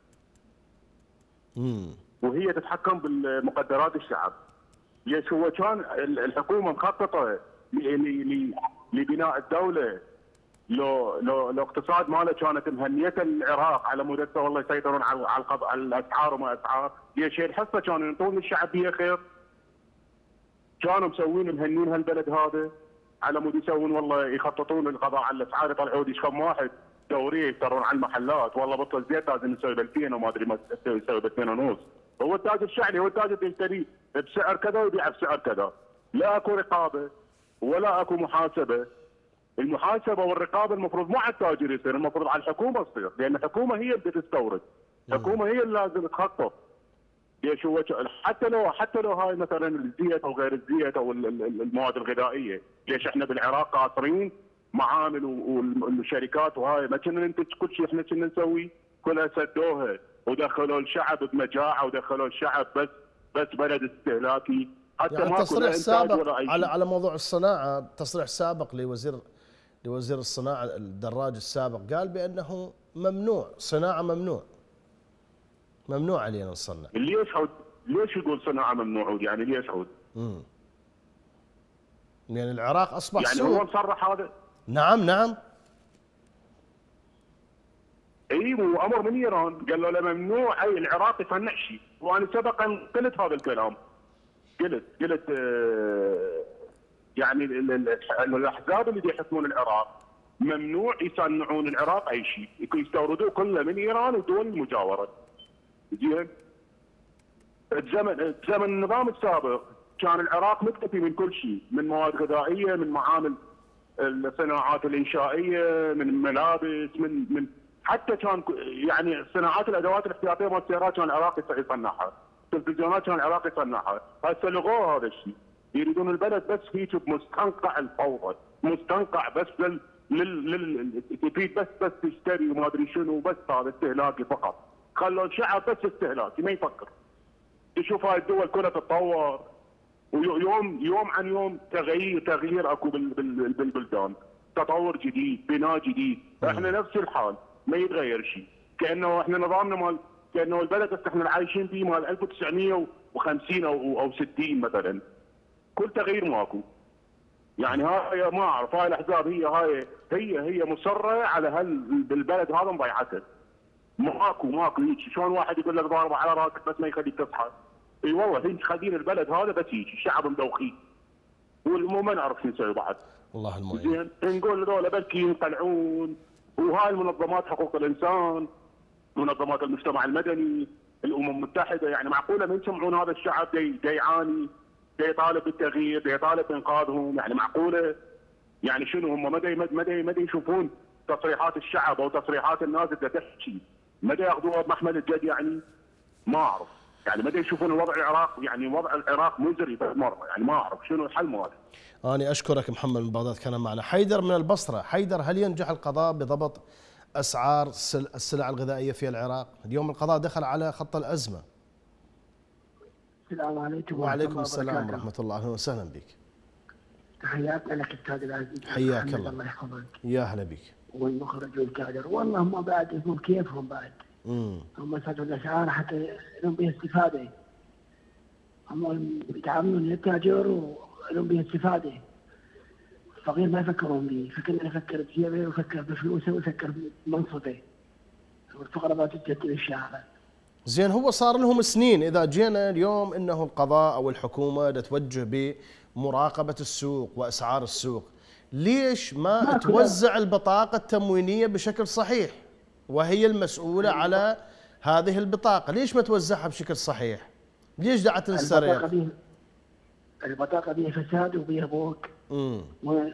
امم وهي تتحكم بالمقدرات الشعب. ليش هو كان الحكومة مخططة لبناء الدولة، لو لو لو اقتصاد ماله كانت مهنية العراق على مود والله يسيطرون على على الاسعار وما اسعار. ليش الحصة كانوا ينطون الشعب هي خير؟ كانوا مسوين مهنين هالبلد هذا على مود يسوون والله يخططون القضاء على الاسعار، يطلعوا لي كم واحد دوريه يفترون على المحلات، والله بطل زيت لازم نسوي ب ألفين وما ادري ما يسوي ب اثنين ونص. هو التاجر الشعبي هو التاجر يشتري بسعر كذا ويبيع بسعر كذا. لا اكو رقابه ولا اكو محاسبه. المحاسبه والرقابه المفروض مو على التاجر يصير، المفروض على الحكومه تصير، لان الحكومه هي اللي تستورد. الحكومه هي اللي لازم تخطط. ليش هو حتى لو حتى لو هاي مثلا الزيت او غير الزيت او المواد الغذائيه، ليش احنا بالعراق قاصرين معامل والشركات وهاي ما كنا ننتج كل شيء احنا كنا نسوي، كلها سدوها ودخلوا الشعب بمجاعه ودخلوا الشعب بس بس بلد استهلاكي. حتى يعني ما تصريح سابق ولا أي على على موضوع الصناعه، تصريح سابق لوزير لوزير الصناعه الدراج السابق قال بانه ممنوع صناعه، ممنوع ممنوع علينا نصنع. ليش عود؟ ليش يقول صناعه ممنوع؟ يعني ليش عود؟ امم يعني العراق اصبح يعني سوق. هو مصرح هذا؟ نعم نعم. اي وامر من ايران قال له لا ممنوع اي العراق يصنع شيء، وانا سبقا قلت هذا الكلام. قلت قلت آه يعني الاحزاب اللي يحكمون العراق ممنوع يصنعون العراق اي شيء، يستوردوه كله من ايران ودول المجاوره. زين؟ بزمن بزمن النظام السابق كان العراق مكتفي من كل شيء، من مواد غذائيه، من معامل الصناعات الانشائيه، من ملابس، من من حتى كان يعني صناعات الادوات الاحتياطيه مال السيارات كان العراق يصنعها، التلفزيونات كان العراق يصنعها، هسه لغوه هذا الشيء، يريدون البلد بس هيك بمستنقع الفوضى، مستنقع بس لل لل لل تفيد بس بس تشتري وما ادري شنو، بس هذا استهلاكي فقط، خلوا الشعب بس استهلاكي ما يفكر. تشوف هاي الدول كلها تتطور ويوم يوم عن يوم تغيير تغيير اكو بالبلدان، تطور جديد، بناء جديد، احنا نفس الحال ما يتغير شيء، كانه احنا نظامنا مال كانه البلد بس احنا عايشين فيه مال ألف وتسعمية وخمسين او او ستين مثلا، كل تغيير ماكو. يعني هاي ما اعرف هاي الاحزاب هي هاي هي هي مصره على هال بالبلد هذا مضيعته. ماكو ماكو هيك شلون واحد يقول لك ضارب على راسك بس ما يخليك تصحى. اي والله هيك خلين البلد هذا بس هيك الشعب مدوخين. والمو ما نعرف شو نسوي بعد. الله المعين. زين نقول هذول بركي ينقلعون، وهاي المنظمات حقوق الانسان، منظمات المجتمع المدني، الامم المتحده، يعني معقوله ما يسمعون هذا الشعب دي, دي يعاني، دي يطالب بالتغيير، دي يطالب بانقاذهم، يعني معقوله؟ يعني شنو هم مدى مدى مدى يشوفون تصريحات الشعب او تصريحات الناس اللي تحكي مدى ياخذوها بمحمل الجد؟ يعني ما اعرف، يعني مدى يشوفون الوضع العراق، يعني وضع العراق مزري بالمره، يعني ما اعرف شنو الحل ماله. أنا أشكرك محمد من بغداد كان معنا. حيدر من البصرة. حيدر، هل ينجح القضاء بضبط أسعار السلع الغذائية في العراق؟ اليوم القضاء دخل على خط الأزمة. السلام عليكم. وعليكم السلام ورحمة الله، أهلا وسهلا بك. تحياتنا لك أستاذ العزيز. حياك الله. الله يحفظك. يا هلا بك. والمخرج والكادر، والله هم بعد يكون كيفهم بعد. امم هم سدوا الأسعار حتى لهم بها استفادة. هم يتعاملون للتاجر ولهم بها استفادة. الفقير ما يفكرون به، فكرنا يفكر بجيبه ويفكر بفلوسه ويفكر بمنصبه. والفقراء ما تتجدد الشارع. زين، هو صار لهم سنين، إذا جينا اليوم إنه القضاء أو الحكومة تتوجه بمراقبة السوق وأسعار السوق، ليش ما, ما توزع البطاقة التموينية بشكل صحيح؟ وهي المسؤولة على هذه البطاقة، ليش ما توزعها بشكل صحيح؟ ليش دعت تنسرق؟ البطاقة بيها فساد وبيها بوك. امم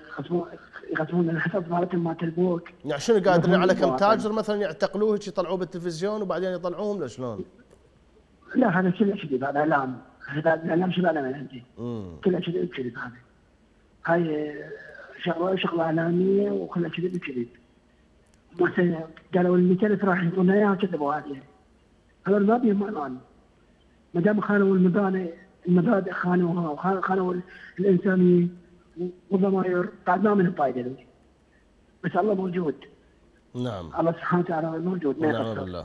يقسمون الحساب مالتهم مالت البوك. يعني شنو قادرين على كم تاجر مثلا يعتقلوه هيك يطلعوه بالتلفزيون وبعدين يطلعوهم ولا شلون؟ لا هذا كله كذب، هذا اعلام، هذا اعلام شباب من عندي. كله كذب كذب، هذا هاي شغله شغله اعلاميه وكلها كذب كذب. مثلا قالوا ال مئتين ألف راح يعطونا اياها كذبوا هذه. هذول ما بيهم امان. ما دام خانوا المباني المبادئ خانوها وخانوا الانسانيه والضمائر، بعد ما منهم فايده. بس الله موجود. نعم. الله سبحانه وتعالى موجود. نعم بالله.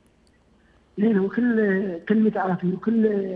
لين هو كل كل متعافي وكل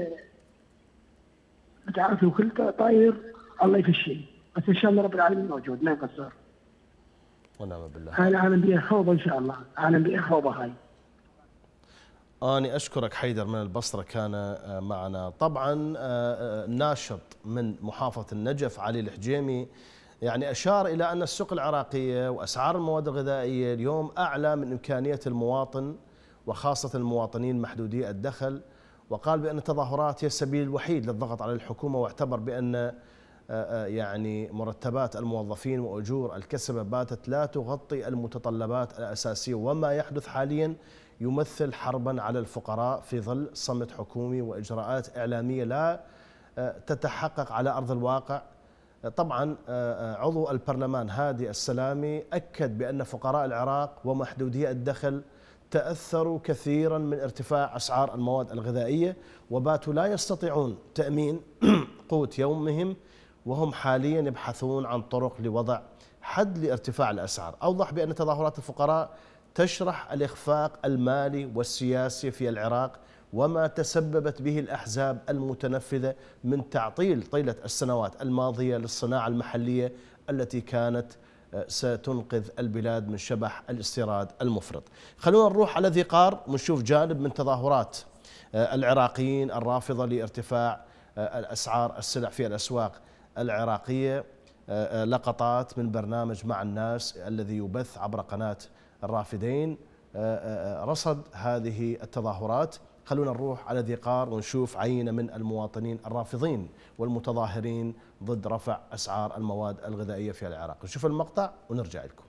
متعافي وكل طاير الله يفشي، بس ان شاء الله رب العالمين موجود ما يقصر. ونعم بالله. هاي العالم بيها خوضه ان شاء الله، عالم بيها خوضه هاي. أنا أشكرك حيدر من البصرة كان معنا. طبعا ناشط من محافظة النجف علي الحجيمي يعني أشار إلى أن السوق العراقية وأسعار المواد الغذائية اليوم أعلى من إمكانية المواطن وخاصة المواطنين محدودي الدخل، وقال بأن التظاهرات هي السبيل الوحيد للضغط على الحكومة، واعتبر بأن يعني مرتبات الموظفين وأجور الكسبة باتت لا تغطي المتطلبات الأساسية، وما يحدث حاليا يمثل حربا على الفقراء في ظل صمت حكومي وإجراءات إعلامية لا تتحقق على أرض الواقع. طبعا عضو البرلمان هادي السلامي أكد بأن فقراء العراق ومحدودي الدخل تأثروا كثيرا من ارتفاع أسعار المواد الغذائية، وباتوا لا يستطيعون تأمين قوت يومهم، وهم حاليا يبحثون عن طرق لوضع حد لارتفاع الأسعار. أوضح بأن تظاهرات الفقراء تشرح الإخفاق المالي والسياسي في العراق وما تسببت به الأحزاب المتنفذة من تعطيل طيلة السنوات الماضية للصناعة المحلية التي كانت ستنقذ البلاد من شبح الاستيراد المفرط. خلونا نروح على ذي قار ونشوف جانب من تظاهرات العراقيين الرافضة لارتفاع الأسعار السلع في الأسواق العراقية. لقطات من برنامج مع الناس الذي يبث عبر قناة الرافدين رصد هذه التظاهرات. خلونا نروح على ذي قار ونشوف عينة من المواطنين الرافضين والمتظاهرين ضد رفع أسعار المواد الغذائية في العراق. نشوف المقطع ونرجع لكم.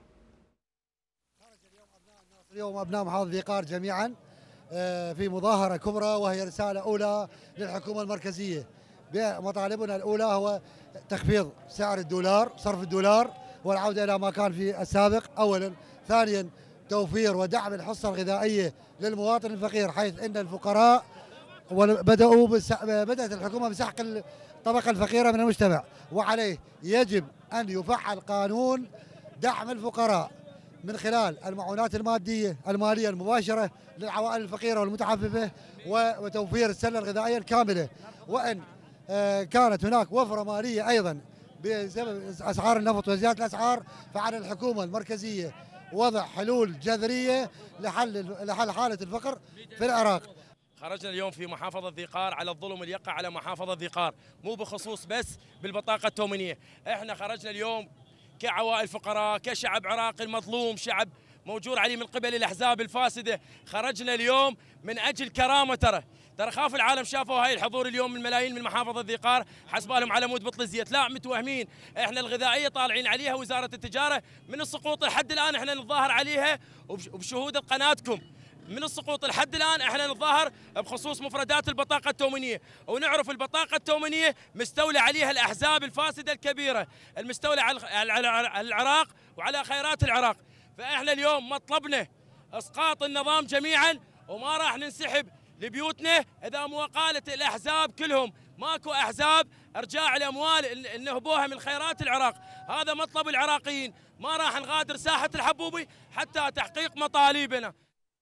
اليوم أبناء محافظة ذي قار جميعا في مظاهرة كبرى، وهي رسالة أولى للحكومة المركزية. مطالبنا الأولى هو تخفيض سعر الدولار، صرف الدولار والعودة إلى ما كان في السابق أولا. ثانيا توفير ودعم الحصة الغذائية للمواطن الفقير، حيث أن الفقراء بدأوا بدأت الحكومة بسحق الطبقة الفقيرة من المجتمع، وعليه يجب أن يفعل قانون دعم الفقراء من خلال المعونات المادية المالية المباشرة للعوائل الفقيرة والمتعففة، وتوفير السلة الغذائية الكاملة. وأن كانت هناك وفرة مالية أيضا بسبب أسعار النفط وزيادة الأسعار، فعلى الحكومة المركزية وضع حلول جذرية لحل لحل حالة الفقر في العراق. خرجنا اليوم في محافظة ذي قار على الظلم اللي يقع على محافظة ذي قار، مو بخصوص بس بالبطاقة التومينية، احنا خرجنا اليوم كعوائل فقراء، كشعب عراقي المظلوم، شعب موجور عليه من قبل الأحزاب الفاسدة. خرجنا اليوم من أجل كرامة. ترى ترى خاف العالم شافوا هاي الحضور اليوم من ملايين من محافظة ذي قار، حسبالهم على مود بطل الزيت. لا، متوهمين. احنا الغذائية طالعين عليها وزارة التجارة من السقوط لحد الآن احنا نتظاهر عليها، وبشهود قناتكم من السقوط لحد الآن احنا نتظاهر بخصوص مفردات البطاقة التومينية. ونعرف البطاقة التومينية مستولى عليها الأحزاب الفاسدة الكبيرة المستولى على العراق وعلى خيرات العراق. فاحنا اليوم مطلبنا اسقاط النظام جميعا، وما راح ننسحب لبيوتنا اذا مو قالت الاحزاب كلهم. ماكو احزاب ارجاع الاموال اللي نهبوها من خيرات العراق، هذا مطلب العراقيين. ما راح نغادر ساحة الحبوبي حتى تحقيق مطالبنا.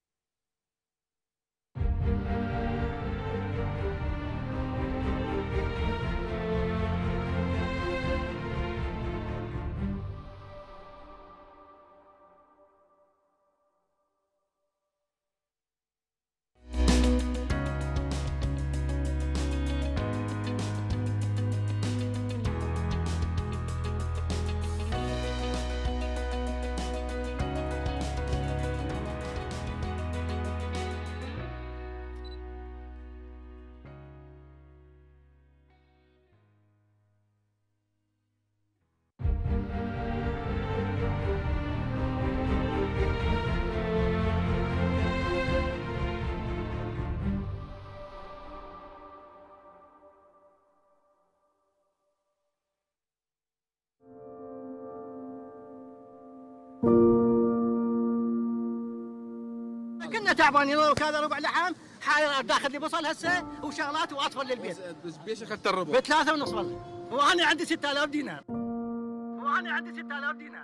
كنا تعبانين وكذا ربع لحم حاير داخل لي بصل هسه وشغلات واطفال للبيت. بس بيش اخذت الربع؟ بثلاثة ونص والله، وانا عندي ستة آلاف دينار. وانا عندي ستة آلاف دينار.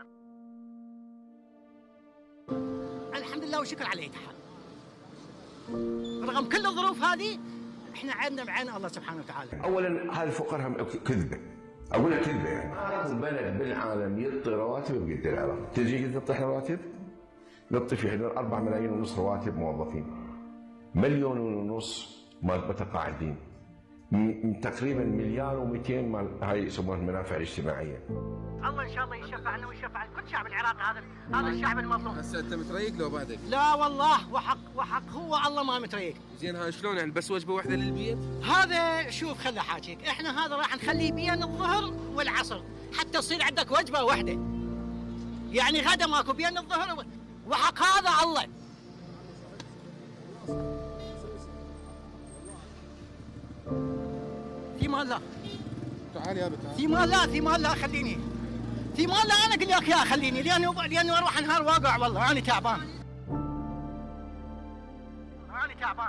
الحمد لله والشكر عليه تعالى. رغم كل الظروف هذه احنا عندنا بعين الله سبحانه وتعالى. اولا هذه الفقر هم كذبه، اقولها كذبه يعني. ماكو بلد بالعالم يعطي رواتب بقد العراق. تجي تعطي رواتب؟ نعطي في حدود أربعة ملايين ونص رواتب موظفين. مليون ونص مال متقاعدين. تقريبا مليار ومئتين مال هاي يسمونها المنافع الاجتماعيه. الله ان شاء الله يشفعنا ويشفع كل شعب العراق. هذا هذا الشعب المظلوم. هسه انت متريق لو بعدك؟ لا والله، وحق وحق هو الله ما متريق. زين هاي شلون يعني بس وجبه واحده للبيت؟ هذا شوف خلي احاكيك، احنا هذا راح نخليه بين الظهر والعصر حتى تصير عندك وجبه واحده. يعني غدا ماكو بين الظهر و... وحق هذا الله. في مال لا. تعال يا بتعال. في مال لا، في مال لا خليني. في مال لا انا اقول لك يا خليني، لانه لانه اروح نهار واقع والله انا تعبان. انا تعبان.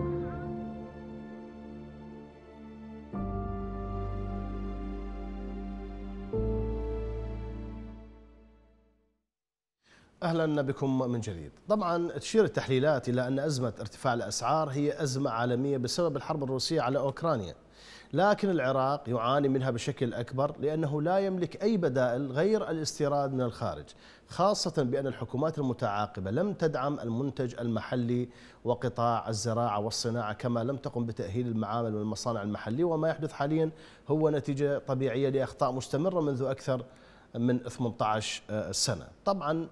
أهلا بكم من جديد. طبعا تشير التحليلات إلى أن أزمة ارتفاع الأسعار هي أزمة عالمية بسبب الحرب الروسية على أوكرانيا، لكن العراق يعاني منها بشكل أكبر لأنه لا يملك أي بدائل غير الاستيراد من الخارج، خاصة بأن الحكومات المتعاقبة لم تدعم المنتج المحلي وقطاع الزراعة والصناعة، كما لم تقم بتأهيل المعامل والمصانع المحلية. وما يحدث حاليا هو نتيجة طبيعية لأخطاء مستمرة منذ أكثر من ثمانية عشر سنة. طبعا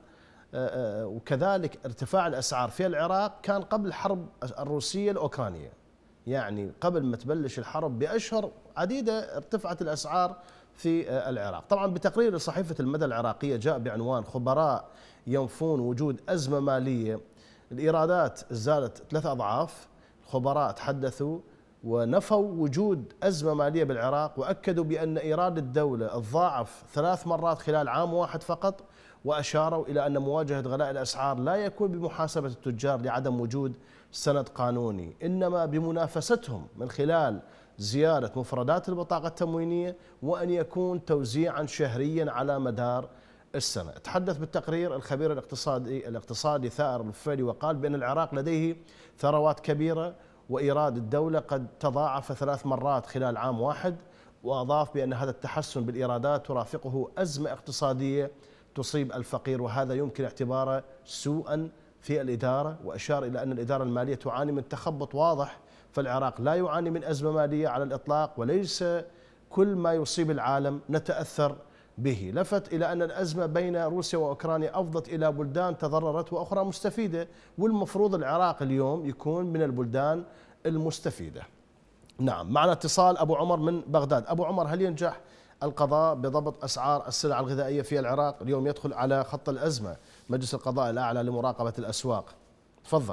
وكذلك ارتفاع الأسعار في العراق كان قبل الحرب الروسية الأوكرانية، يعني قبل ما تبلش الحرب بأشهر عديدة ارتفعت الأسعار في العراق. طبعا بتقرير صحيفة المدى العراقية جاء بعنوان خبراء ينفون وجود أزمة مالية، الإيرادات زادت ثلاث أضعاف. خبراء تحدثوا ونفوا وجود أزمة مالية بالعراق، وأكدوا بأن إيراد الدولة تضاعف ثلاث مرات خلال عام واحد فقط، وأشاروا إلى أن مواجهة غلاء الأسعار لا يكون بمحاسبة التجار لعدم وجود سند قانوني، إنما بمنافستهم من خلال زيادة مفردات البطاقة التموينية، وأن يكون توزيعا شهريا على مدار السنة. تحدث بالتقرير الخبير الاقتصادي الاقتصادي ثائر الفيلي وقال بأن العراق لديه ثروات كبيرة وإيراد الدولة قد تضاعف ثلاث مرات خلال عام واحد، وأضاف بأن هذا التحسن بالإيرادات ترافقه أزمة اقتصادية تصيب الفقير، وهذا يمكن اعتباره سوءا في الإدارة. وأشار إلى أن الإدارة المالية تعاني من تخبط واضح، فالعراق لا يعاني من أزمة مالية على الإطلاق، وليس كل ما يصيب العالم نتأثر به. لفت إلى أن الأزمة بين روسيا وأوكرانيا أفضت إلى بلدان تضررت وأخرى مستفيدة، والمفروض العراق اليوم يكون من البلدان المستفيدة. نعم، معنا اتصال أبو عمر من بغداد. أبو عمر، هل ينجح القضاء بضبط أسعار السلع الغذائية في العراق؟ اليوم يدخل على خط الأزمة مجلس القضاء الأعلى لمراقبة الأسواق. تفضل.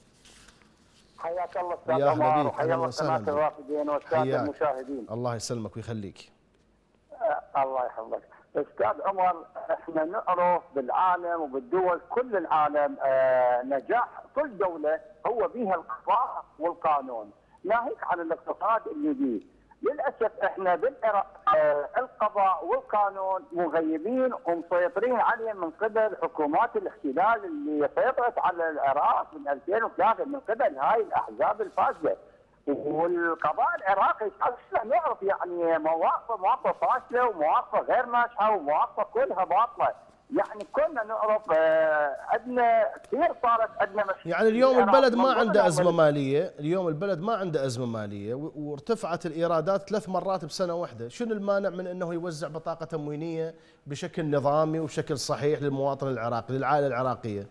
حياك الله استاذ عمر، وحيا الله سماعة الرافدين والساده المشاهدين. الله يسلمك ويخليك. آه الله يحفظك. استاذ عمر، احنا نعرف بالعالم وبالدول كل العالم آه نجاح كل دوله هو بها القضاء والقانون، ناهيك عن الاقتصاد اللي بيه. للاسف احنا بالعراق آه القضاء والقانون مغيبين ومسيطرين عليه من قبل حكومات الاحتلال اللي سيطرت على العراق من ألفين وثلاثة من قبل هاي الاحزاب الفاسده. والقضاء العراقي اصلا نعرف يعني مواقفه مواقفه فاشله ومواقفه غير ناجحه ومواقفه كلها باطله، يعني كنا نعرف عندنا كثير صارت عندنا مشاكل. يعني اليوم البلد ما عنده ازمه ماليه، اليوم البلد ما عنده ازمه ماليه وارتفعت الايرادات ثلاث مرات بسنه واحده، شنو المانع من انه يوزع بطاقه تموينيه بشكل نظامي وبشكل صحيح للمواطن العراقي للعائله العراقيه؟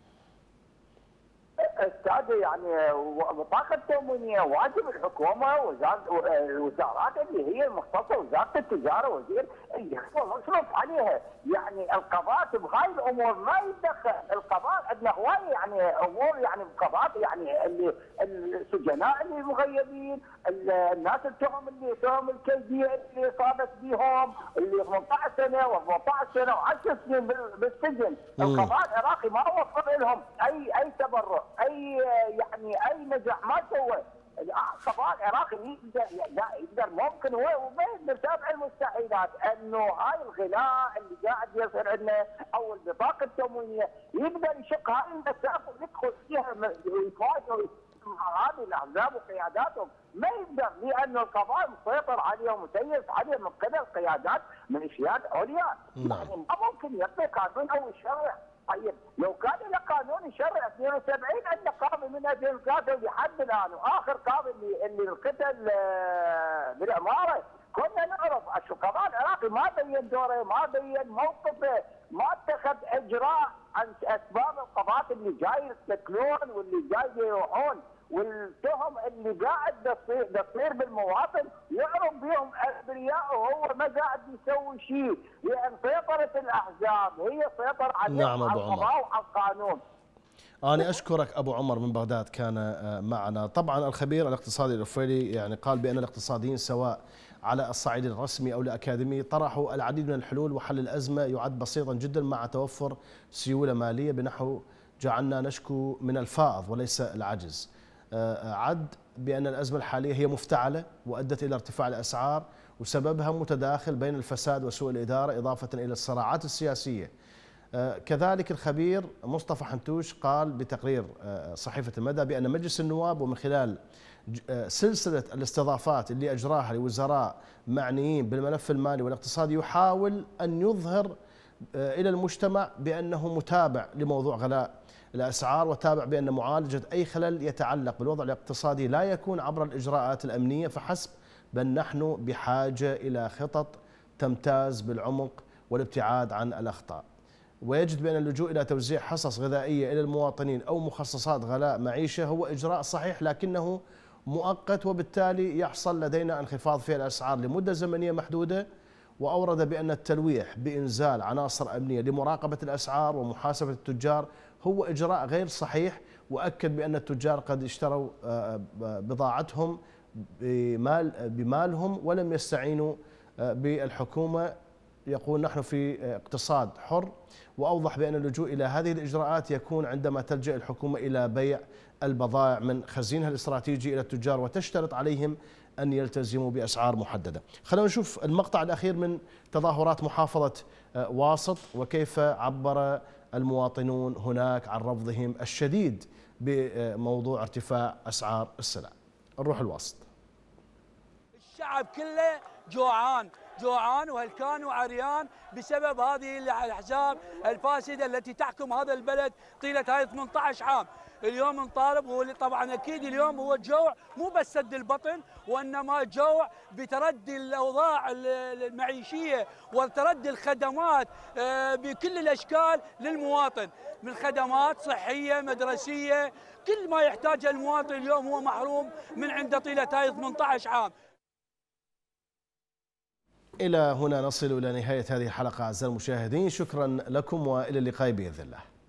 استاذ يعني بطاقه تموينيه واجب الحكومه والوزارات اللي هي المختصه، وزاره التجاره وزير اللي هو مصروف عليها، يعني القضاء بهاي الامور ما يتدخل. القضاء عندنا هواي يعني امور يعني القضاء يعني اللي السجناء اللي مغيبين، الناس التهم اللي تهم الكيديه اللي صابت بهم اللي ثمانية عشر سنه وأربعة عشر سنه وعشر سنين بالسجن. القضاء العراقي ما وفر لهم اي اي تبرع، اي يعني اي نجاح ما سوى. القضاء العراقي يقدر يقدر ممكن هو وما يقدر تابع المستحيلات انه هاي الغلاء اللي قاعد يصير عندنا او البطاقه التموينيه يقدر يشق هاي المسافه ويدخل فيها ويفاجئ هذه الاحزاب وقياداتهم، ما يقدر لانه القضاء مسيطر عليهم ومسيس عليهم من قبل قيادات ميليشيات عليا. يعني ما ممكن يعطي قانون او يشرع. طيب لو كان له قانون يشرع اثنين وسبعين عندنا قاضي من ألفين وثلاثة لحد الان، واخر قاضي اللي اللي القتل بالاماره كنا نعرف. القضاء العراقي ما بين دوره، ما بين موقفه، ما اتخذ اجراء عن اسباب القضاء اللي جاي يستكلون واللي جاي يروحون، والتهم اللي قاعد تصير بالمواطن يعرف بهم اثرياء وهو ما قاعد يسوي شيء، لان سيطره الاحزاب هي سيطر على نعم القضاء وعلى القانون. أنا أشكرك أبو عمر من بغداد كان معنا. طبعا الخبير الاقتصادي الرفيلي يعني قال بأن الاقتصاديين سواء على الصعيد الرسمي أو الأكاديمي طرحوا العديد من الحلول، وحل الأزمة يعد بسيطا جدا مع توفر سيولة مالية بنحو جعلنا نشكو من الفائض وليس العجز. عد بأن الأزمة الحالية هي مفتعلة وأدت إلى ارتفاع الأسعار، وسببها متداخل بين الفساد وسوء الإدارة إضافة إلى الصراعات السياسية. كذلك الخبير مصطفى حنتوش قال بتقرير صحيفة المدى بأن مجلس النواب ومن خلال سلسلة الاستضافات اللي أجراها لوزراء معنيين بالملف المالي والاقتصادي يحاول أن يظهر إلى المجتمع بأنه متابع لموضوع غلاء الأسعار، وتابع بأن معالجة أي خلل يتعلق بالوضع الاقتصادي لا يكون عبر الإجراءات الأمنية فحسب، بل نحن بحاجة إلى خطط تمتاز بالعمق والابتعاد عن الأخطاء. ويجد بأن اللجوء إلى توزيع حصص غذائية إلى المواطنين أو مخصصات غلاء معيشة هو إجراء صحيح لكنه مؤقت، وبالتالي يحصل لدينا انخفاض في الأسعار لمدة زمنية محدودة. وأورد بأن التلويح بإنزال عناصر أمنية لمراقبة الأسعار ومحاسبة التجار هو إجراء غير صحيح، وأكد بأن التجار قد اشتروا بضاعتهم بمال بمالهم ولم يستعينوا بالحكومة. يقول نحن في اقتصاد حر، وأوضح بأن اللجوء إلى هذه الإجراءات يكون عندما تلجأ الحكومة إلى بيع البضائع من خزينها الاستراتيجي إلى التجار وتشترط عليهم أن يلتزموا بأسعار محددة. خلونا نشوف المقطع الأخير من تظاهرات محافظة واسط وكيف عبر المواطنون هناك عن رفضهم الشديد بموضوع ارتفاع أسعار السلع. نروح الواسط. الشعب كله جوعان جوعان وهلكان وعريان بسبب هذه الأحزاب الفاسدة التي تحكم هذا البلد طيلة هاي ثمانية عشر عام. اليوم نطالب، وطبعا اكيد اليوم هو الجوع مو بس سد البطن، وانما جوع بتردي الاوضاع المعيشيه وتردي الخدمات بكل الاشكال للمواطن، من خدمات صحيه مدرسيه، كل ما يحتاجه المواطن اليوم هو محروم من عنده طيله هاي ثمانية عشر عام. إلى هنا نصل إلى نهاية هذه الحلقة أعزائي المشاهدين، شكرا لكم وإلى اللقاء بإذن الله.